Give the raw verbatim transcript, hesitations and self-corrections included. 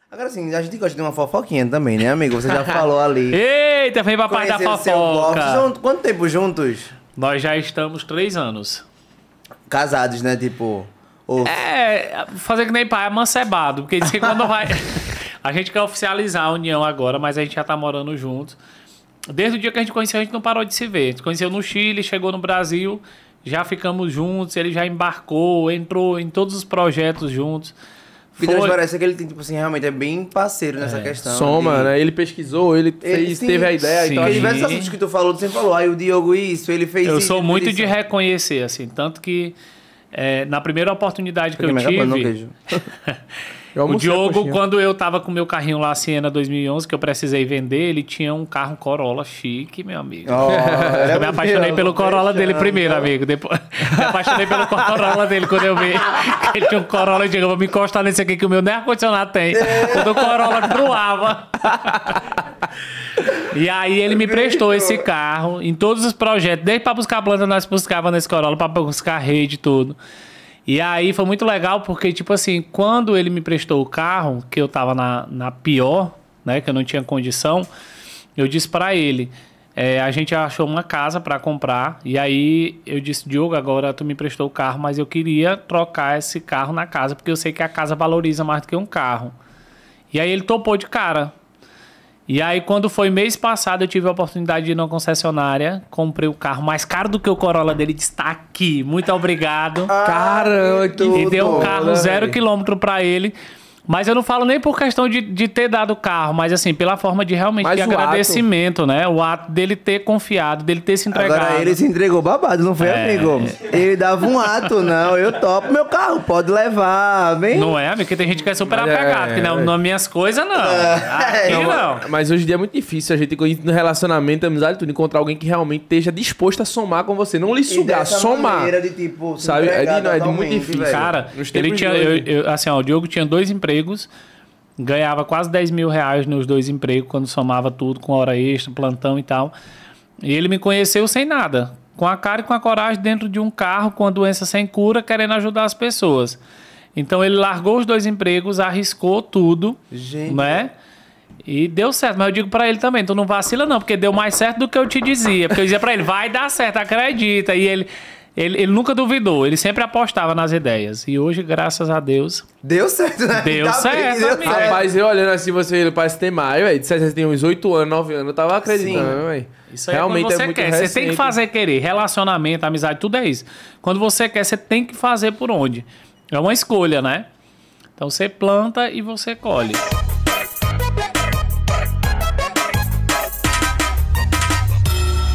Agora sim, a gente gosta de uma fofoquinha também, né, amigo? Você já falou ali. Eita, vem pra parte da fofoca. Vocês são quanto tempo juntos? Nós já estamos três anos. Casados, né? Tipo... Ou... É, fazer que nem pai, amancebado. Porque diz que quando vai... A gente quer oficializar a união agora, mas a gente já tá morando juntos. Desde o dia que a gente conheceu, a gente não parou de se ver. A gente conheceu no Chile, chegou no Brasil, já ficamos juntos, ele já embarcou, entrou em todos os projetos juntos. Que transparece que ele tem, tipo assim, realmente é bem parceiro nessa é. questão. Soma, de... né? Ele pesquisou, ele, ele fez, sim, teve a ideia sim. e tal. Porque diversos assuntos que tu falou, tu sempre falou, aí o Diogo isso, ele fez eu isso. Eu sou muito isso. de reconhecer, assim, tanto que é, na primeira oportunidade que Porque eu não tive... eu o Diogo, quando eu tava com meu carrinho lá, Siena dois mil e onze, que eu precisei vender, ele tinha um carro Corolla chique, meu amigo. Oh, eu me apaixonei pelo Corolla dele primeiro, amigo. Depois, me apaixonei pelo Corolla dele quando eu vi que ele tinha um Corolla. Eu digo, eu vou me encostar nesse aqui que o meu nem ar-condicionado tem. O do Corolla gruava. E aí ele me prestou esse carro em todos os projetos. Desde pra buscar planta, nós buscava nesse Corolla, pra buscar rede e tudo. E aí foi muito legal porque, tipo assim, quando ele me prestou o carro, que eu tava na, na pior, né, que eu não tinha condição, eu disse pra ele, é, a gente achou uma casa pra comprar, e aí eu disse, Diogo, agora tu me prestou o carro, mas eu queria trocar esse carro na casa, porque eu sei que a casa valoriza mais do que um carro. E aí ele topou de cara. E aí, quando foi mês passado, eu tive a oportunidade de ir numa concessionária, comprei o carro mais caro do que o Corolla dele, está aqui, muito obrigado. Ah, caramba, que E deu um carro zero quilômetro pra ele. Mas eu não falo nem por questão de, de ter dado o carro, mas assim, pela forma de realmente mas de agradecimento, ato. né? O ato dele ter confiado, dele ter se entregado. Agora ele se entregou babado, não foi, é... amigo? Ele dava um ato, não. Eu topo meu carro, pode levar, bem. Não é, amigo? Porque tem gente que é super mas apegado, é, que não, é. nas minhas coisas, não. Aqui não, não. Mas hoje em dia é muito difícil a gente, no relacionamento, amizade, tudo, encontrar alguém que realmente esteja disposto a somar com você. Não lhe sugar, somar. De, tipo, sabe? É, de, não, é de muito difícil. Velho. Cara, ele tinha, eu, eu, assim, ó, o Diogo tinha dois empregos. Ganhava quase dez mil reais nos dois empregos, quando somava tudo, com hora extra, plantão e tal. E ele me conheceu sem nada, com a cara e com a coragem dentro de um carro, com a doença sem cura, querendo ajudar as pessoas. Então ele largou os dois empregos, arriscou tudo, Gente. né? E deu certo, mas eu digo pra ele também, tu não vacila não, porque deu mais certo do que eu te dizia. Porque eu dizia pra ele, vai dar certo, acredita. E ele... Ele, ele nunca duvidou, ele sempre apostava nas ideias. E hoje, graças a Deus... Deu certo, né? Deu tá certo, deu amigo. Rapaz, eu olhando assim, você ele parece ter mais, velho. Você tem uns oito anos, nove anos, eu tava acreditando, velho. Isso aí realmente é quando você é muito quer. Recente. Você tem que fazer querer. Relacionamento, amizade, tudo é isso. Quando você quer, você tem que fazer por onde. É uma escolha, né? Então você planta e você colhe.